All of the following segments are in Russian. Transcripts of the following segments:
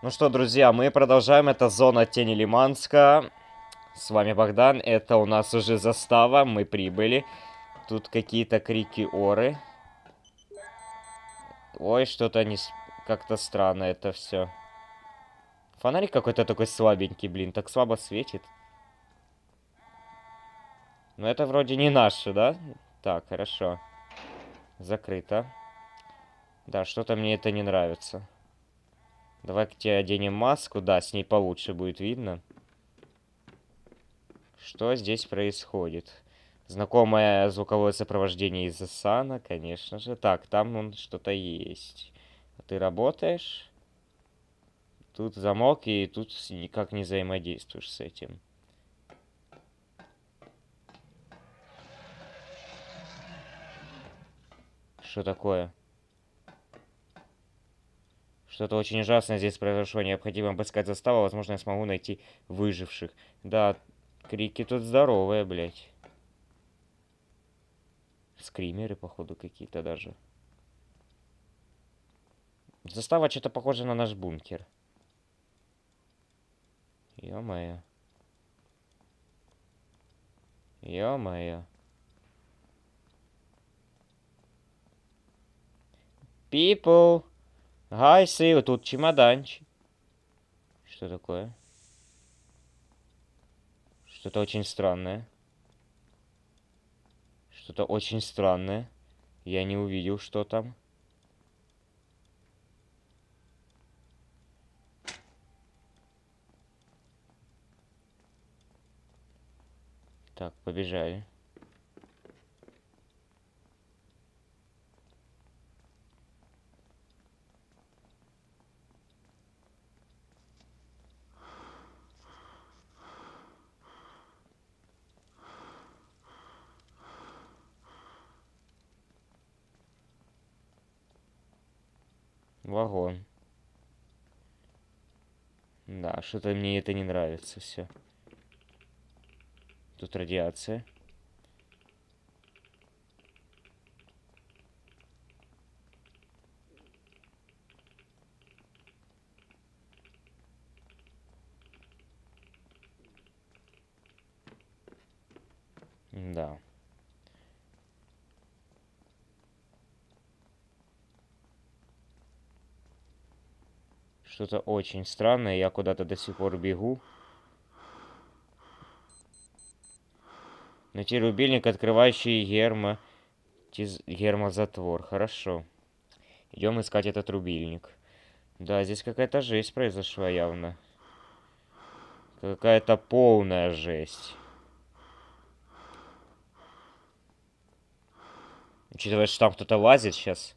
Ну что, друзья, мы продолжаем. Это зона Тени Лиманска. С вами Богдан. Это у нас уже застава. Мы прибыли. Тут какие-то крики оры. Ой, что-то не... Как-то странно это все. Фонарик какой-то такой слабенький, блин. Так слабо светит. Но это вроде не наши, да? Так, хорошо. Закрыто. Да, что-то мне это не нравится. Давай-ка тебе оденем маску. Да, с ней получше будет видно. Что здесь происходит? Знакомое звуковое сопровождение из Асана, конечно же. Так, там что-то есть. Ты работаешь? Тут замок, и тут никак не взаимодействуешь с этим. Что такое? Что-то очень ужасное здесь произошло. Необходимо обыскать заставу. Возможно, я смогу найти выживших. Да, крики тут здоровые, блядь. Скримеры, походу, какие-то даже. Застава что-то похоже на наш бункер. Ё-моё. Ё-моё. People! Гайсы, вот тут чемоданчик. Что такое? Что-то очень странное. Что-то очень странное. Я не увидел, что там. Так, побежали. Вагон. Да, что-то мне это не нравится все. Тут радиация. Да. Что-то очень странное. Я куда-то до сих пор бегу. Найти рубильник, открывающий гермозатвор. Хорошо. Идем искать этот рубильник. Да, здесь какая-то жесть произошла явно. Какая-то полная жесть. Учитывая, что там кто-то лазит сейчас.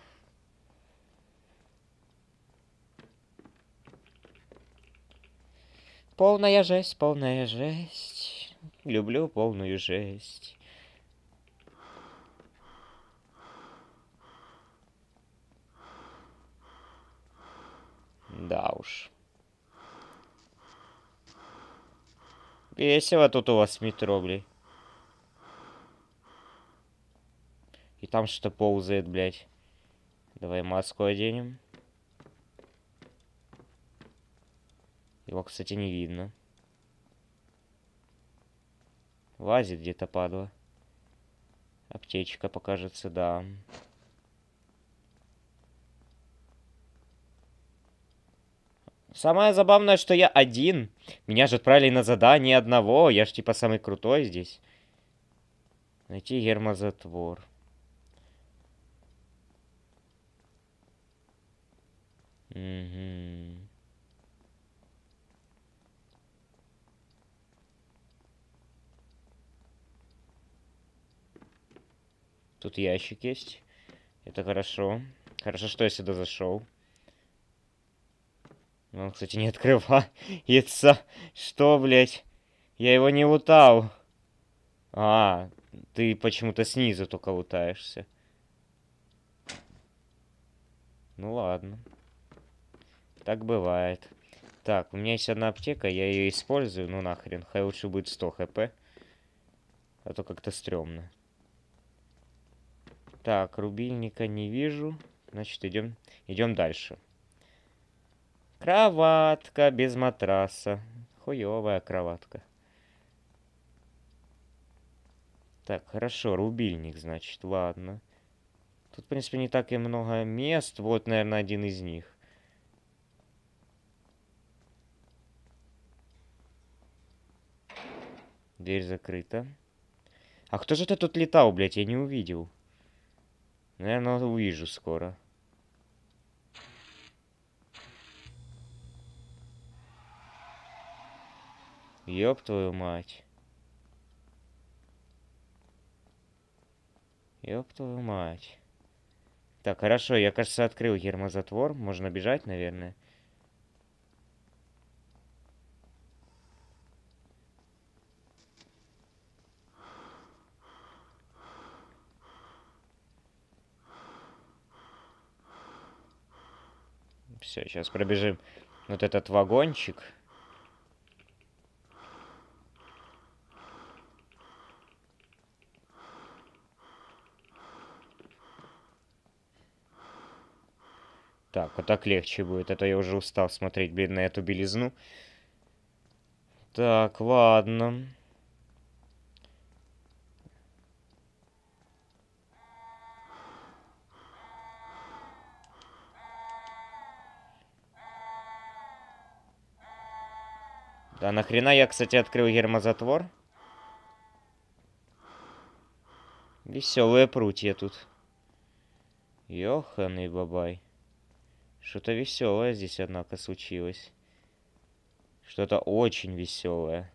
Полная жесть, полная жесть. Люблю полную жесть. Да уж. Весело тут у вас в метро, блядь. И там что-то ползает, блядь. Давай маску оденем. Его, кстати, не видно. Лазит где-то, падла. Аптечка покажется, да. Самое забавное, что я один. Меня же отправили на задание одного. Я ж типа самый крутой здесь. Найти гермозатвор. Угу. Тут ящик есть. Это хорошо. Хорошо, что я сюда зашел. Он, кстати, не открывается. Что, блядь? Я его не лутал. А, ты почему-то снизу только лутаешься. Ну ладно. Так бывает. Так, у меня есть одна аптека, я ее использую. Ну нахрен, хай лучше будет 100 хп. А то как-то стрёмно. Так, рубильника не вижу. Значит, идем дальше. Кроватка без матраса. Хуёвая кроватка. Так, хорошо, рубильник, значит, ладно. Тут, в принципе, не так и много мест. Вот, наверное, один из них. Дверь закрыта. А кто же это тут летал, блядь? Я не увидел. Наверное, увижу скоро. Ёб твою мать. Ёб твою мать. Так, хорошо, я, кажется, открыл гермозатвор. Можно бежать, наверное. Все, сейчас пробежим вот этот вагончик. Так, вот так легче будет, а то я уже устал смотреть, блин, на эту белизну. Так, ладно. Да нахрена я, кстати, открыл гермозатвор? Веселые прутья тут. Ёханый бабай. Что-то веселое здесь, однако, случилось. Что-то очень веселое.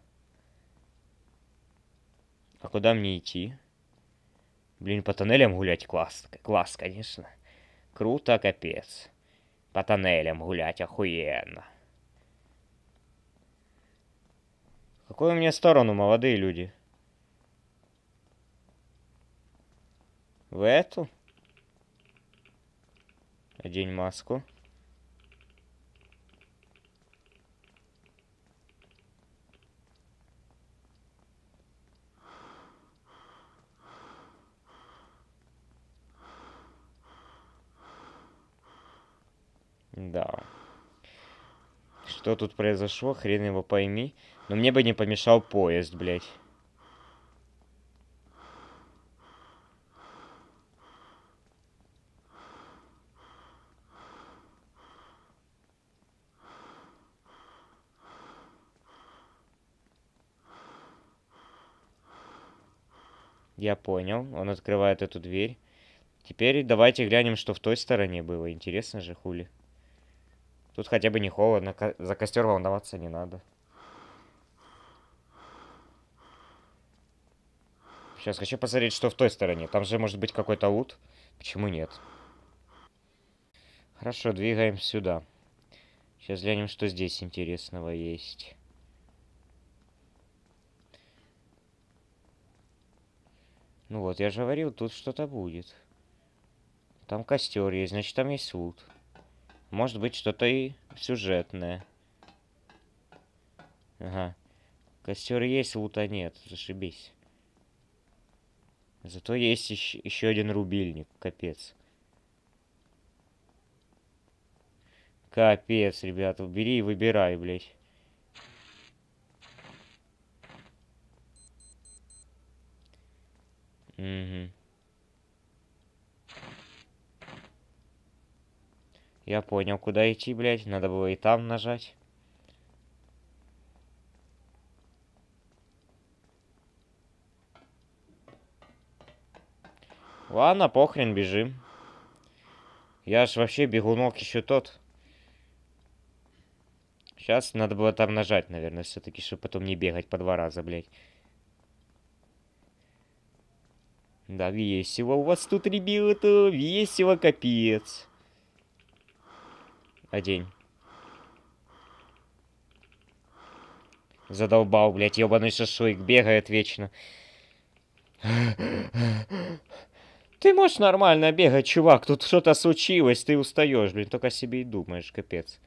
А куда мне идти? Блин, по тоннелям гулять класс. Класс, конечно. Круто, капец. По тоннелям гулять охуенно. В какую мне сторону, молодые люди? В эту? Одень маску. Да. Что тут произошло, хрен его пойми. Но мне бы не помешал поезд, блядь. Я понял. Он открывает эту дверь. Теперь давайте глянем, что в той стороне было. Интересно же, хули. Тут хотя бы не холодно. За костер волноваться не надо. Сейчас хочу посмотреть, что в той стороне. Там же может быть какой-то лут. Почему нет? Хорошо, двигаем сюда. Сейчас глянем, что здесь интересного есть. Ну вот, я же говорил, тут что-то будет. Там костер есть, значит, там есть лут. Может быть, что-то и сюжетное. Ага. Костер есть, лута нет. Зашибись. Зато есть еще один рубильник. Капец. Капец, ребята. Бери и выбирай, блядь. Угу. Я понял, куда идти, блядь. Надо было и там нажать. Ладно, похрен, бежим. Я ж вообще бегунок еще тот. Сейчас надо было там нажать, наверное, все-таки, чтобы потом не бегать по 2 раза, блядь. Да, весело у вас тут, ребята. Весело, капец. Одень. Задолбал, блядь, ебаный шашлык. Бегает вечно. Ты можешь нормально бегать, чувак. Тут что-то случилось, ты устаешь, блин. Только о себе и думаешь, капец.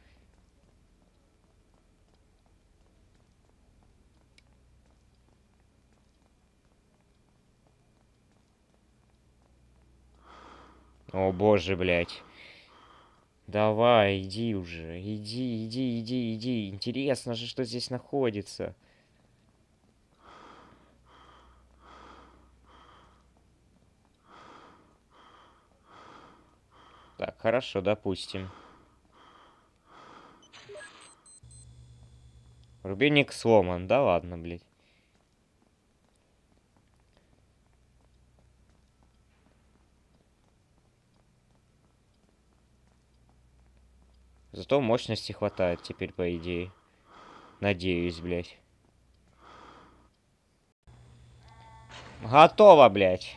О боже, блядь. Давай, иди уже. Иди, иди, иди, иди. Интересно же, что здесь находится. Так, хорошо, допустим. Рубильник сломан. Да ладно, блядь. Зато мощности хватает теперь, по идее. Надеюсь, блядь. Готово, блядь.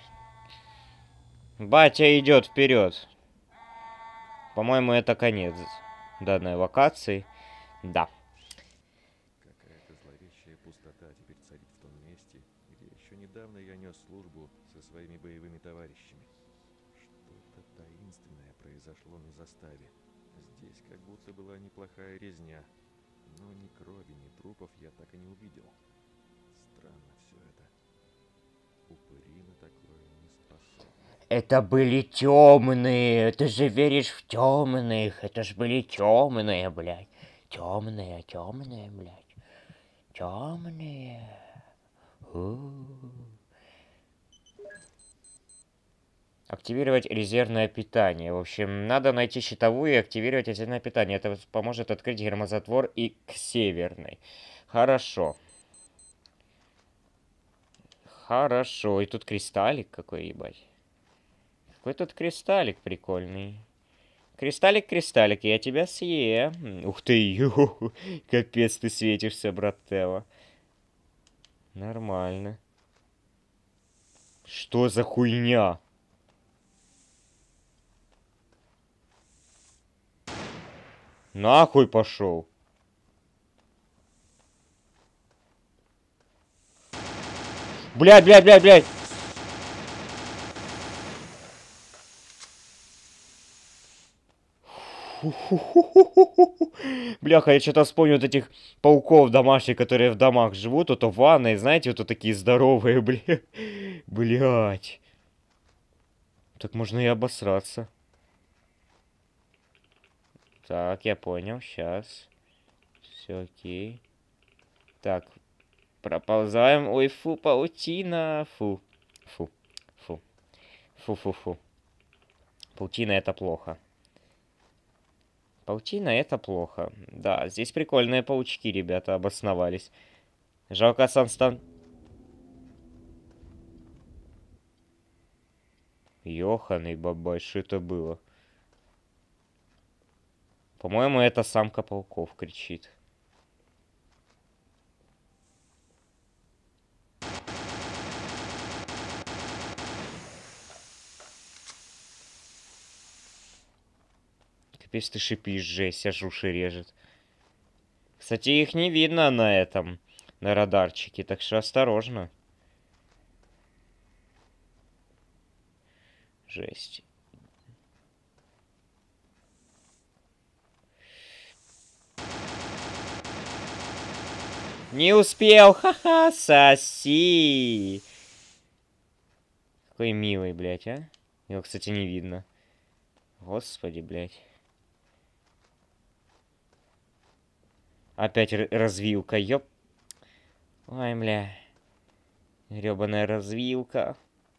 Батя идет вперед. По-моему, это конец данной локации. Да. Какая-то зловещая пустота теперь царит в том месте, где еще недавно я нес службу со своими боевыми товарищами. Что-то таинственное произошло на заставе. Здесь как будто была неплохая резня, но ни крови, ни трупов я так и не увидел. Странно все это. Упыри на такое не способны. Это были темные. Ты же веришь в темных. Это ж были темные, блядь. Темные, темные, блядь. Темные. Активировать резервное питание. В общем, надо найти щитовую и активировать резервное питание. Это поможет открыть гермозатвор и к северной. Хорошо. Хорошо. И тут кристаллик какой, ебать. Какой тут кристаллик прикольный. Кристаллик, кристаллик, я тебя съем. Ух ты, капец, ты светишься, брателло. Нормально. Что за хуйня? Нахуй пошел. Блядь, блядь, блядь, блядь. Бляха, я что-то вспомнил вот этих пауков домашних, которые в домах живут, вот в ванной, знаете, вот такие здоровые, блядь. Блядь. Так можно и обосраться. Так, я понял, сейчас. Все окей. Так, проползаем. Ой, фу, паутина. Фу. Фу. Фу. Фу-фу-фу. Паутина это плохо. Паутина это плохо. Да, здесь прикольные паучки, ребята, обосновались. Жалко, Санстан... Ёханый бабай, что это было? По-моему, это самка пауков кричит. Капец, ты шипишь, жесть, аж уши режет. Кстати, их не видно на этом, на радарчике, так что осторожно. Жесть. Не успел, ха-ха, соси. Какой милый, блядь, а? Его, кстати, не видно. Господи, блядь. Опять развилка, ёп. Ой, бля. Грёбаная развилка.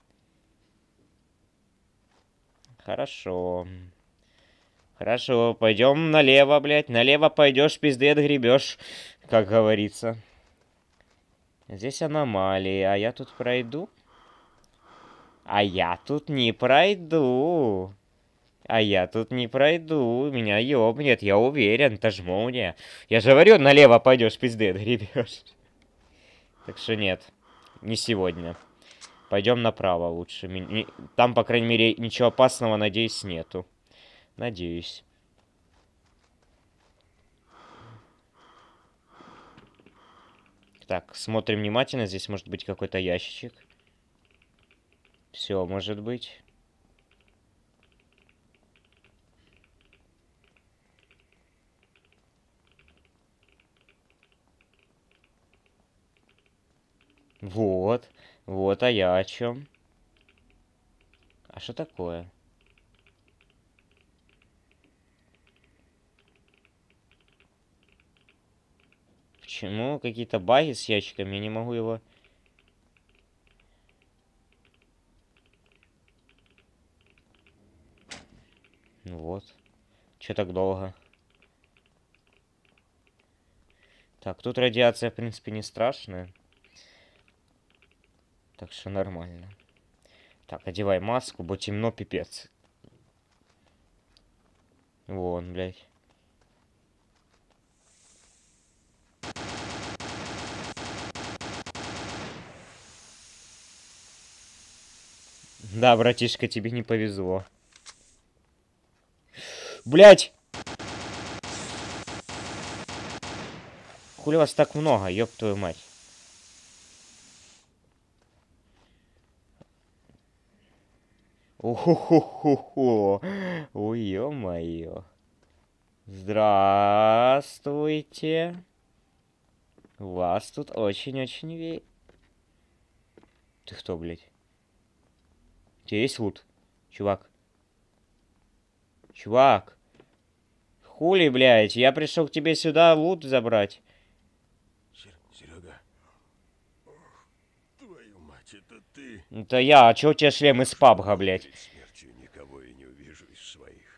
Хорошо. Хорошо, пойдем налево, блядь. Налево пойдешь, пизды отгребешь, как говорится. Здесь аномалии, а я тут пройду? А я тут не пройду. А я тут не пройду. Меня ёбнет, я уверен, это ж молния. Я же говорю, налево пойдешь, пизды отгребешь. Так что нет, не сегодня. Пойдем направо лучше. Там, по крайней мере, ничего опасного, надеюсь, нету. Надеюсь. Так, смотрим внимательно. Здесь может быть какой-то ящичек. Все, может быть. Вот. Вот, а я о чем? А что такое? Почему какие-то баги с ящиками? Я не могу его... Ну вот. Чё так долго? Так, тут радиация, в принципе, не страшная. Так что нормально. Так, одевай маску, бо темно пипец. Вон, блядь. Да, братишка, тебе не повезло. Блядь! Хули вас так много, ёб твою мать. Уху-ху-ху-ху. Ой, ё-моё. Здравствуйте. Вас тут очень-очень Ты кто, блядь? У тебя есть лут? Чувак. Чувак. Хули, блядь? Я пришел к тебе сюда лут забрать. Серега. Твою мать, это ты? Это я. А чё у тебя шлем из пабга, блядь? Перед смертью никого и не увижу из своих.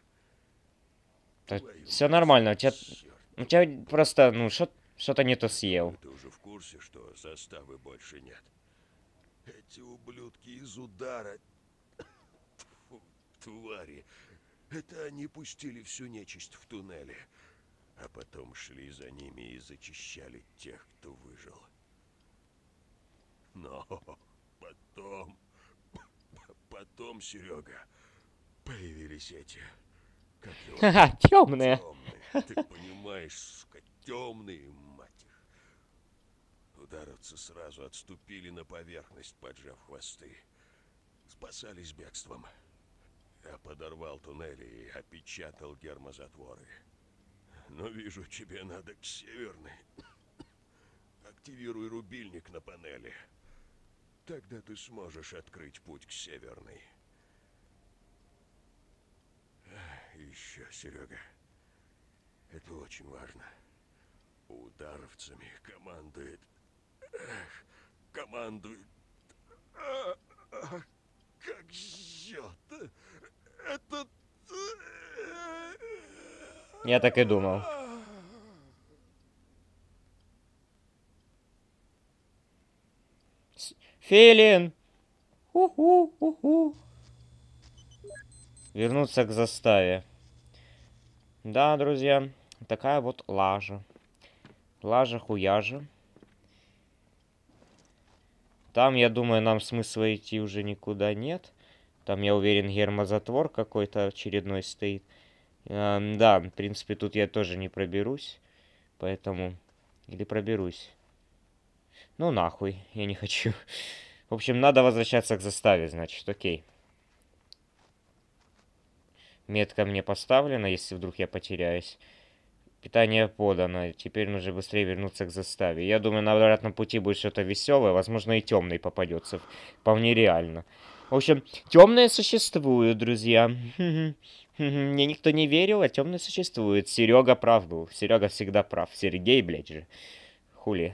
Все нормально. У тебя просто, ну, что-то не то съел. Ты уже в курсе, что заставы больше нет? Эти ублюдки из удара... Тьфу, твари. Это они пустили всю нечисть в туннеле. А потом шли за ними и зачищали тех, кто выжил. Но потом, Серега, появились эти... Как его? Ха-ха, темные. Темные. Ты понимаешь, сука, темные, мать их. Ударовцы сразу отступили на поверхность, поджав хвосты. Спасались бегством. Я подорвал туннели и опечатал гермозатворы. Но вижу, тебе надо к северной. Активируй рубильник на панели. Тогда ты сможешь открыть путь к северной. И еще, Серега, это очень важно. Ударовцами командует... командует... как жжет. Это... Я так и думал. Филин! Уху. Вернуться к заставе. Да, друзья, такая вот лажа. Лажа-хуяжа. Там, я думаю, нам смысла идти уже никуда нет. Там, я уверен, гермозатвор какой-то очередной стоит. Да, в принципе, тут я тоже не проберусь. Поэтому... Или проберусь. Ну, нахуй, я не хочу. В общем, надо возвращаться к заставе, значит, окей. Метка мне поставлена, если вдруг я потеряюсь. Питание подано. Теперь нужно быстрее вернуться к заставе. Я думаю, на обратном пути будет что-то веселое. Возможно, и темный попадется. Вполне реально. В общем, темные существуют, друзья. Мне никто не верил, а темные существуют. Серега прав был. Серега всегда прав. Сергей, блядь же. Хули.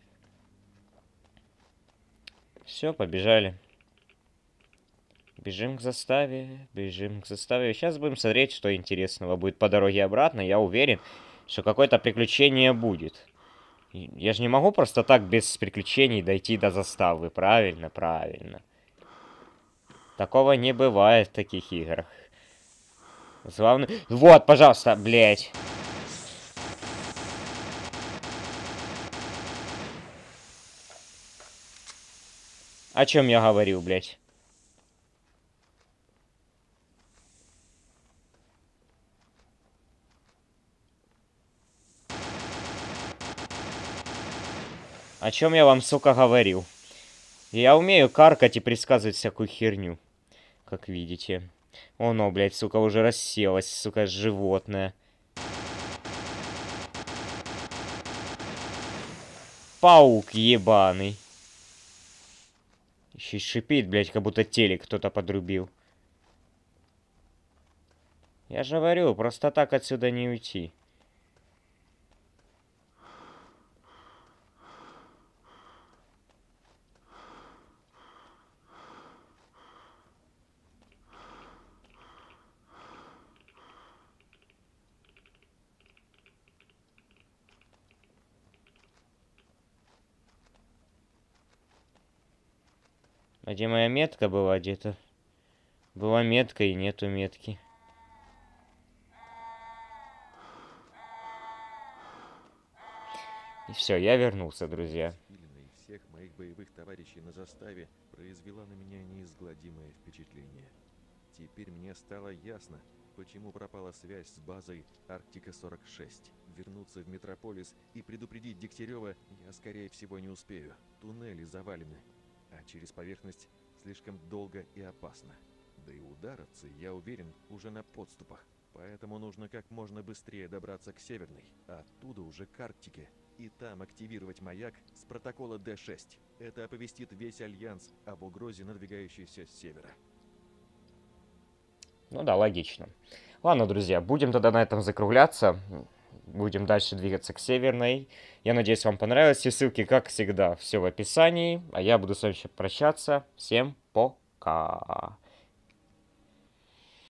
Все, побежали. Бежим к заставе, бежим к заставе. Сейчас будем смотреть, что интересного будет по дороге обратно. Я уверен, что какое-то приключение будет. Я же не могу просто так без приключений дойти до заставы. Правильно, правильно. Такого не бывает в таких играх. Главное... Вот, пожалуйста, блядь. О чем я говорил, блядь? О чем я вам, сука, говорил? Я умею каркать и предсказывать всякую херню. Как видите. Оно, блядь, сука, уже расселось, сука, животное. Паук ебаный. Еще и шипит, блядь, как будто телек кто-то подрубил. Я же говорю, просто так отсюда не уйти. А где моя метка была где-то? Была метка и нету метки. И все, я вернулся, друзья. Филина и всех моих боевых товарищей на заставе произвела на меня неизгладимое впечатление. Теперь мне стало ясно, почему пропала связь с базой Арктика-46. Вернуться в Метрополис и предупредить Дегтярева я, скорее всего, не успею. Туннели завалены, а через поверхность слишком долго и опасно. Да и ударовцы, я уверен, уже на подступах. Поэтому нужно как можно быстрее добраться к Северной, а оттуда уже к Арктике. И там активировать маяк с протокола D6. Это оповестит весь Альянс об угрозе, надвигающейся с севера. Ну да, логично. Ладно, друзья, будем тогда на этом закругляться. Будем дальше двигаться к Северной. Я надеюсь, вам понравилось. Все ссылки, как всегда, все в описании. А я буду с вами еще прощаться. Всем пока.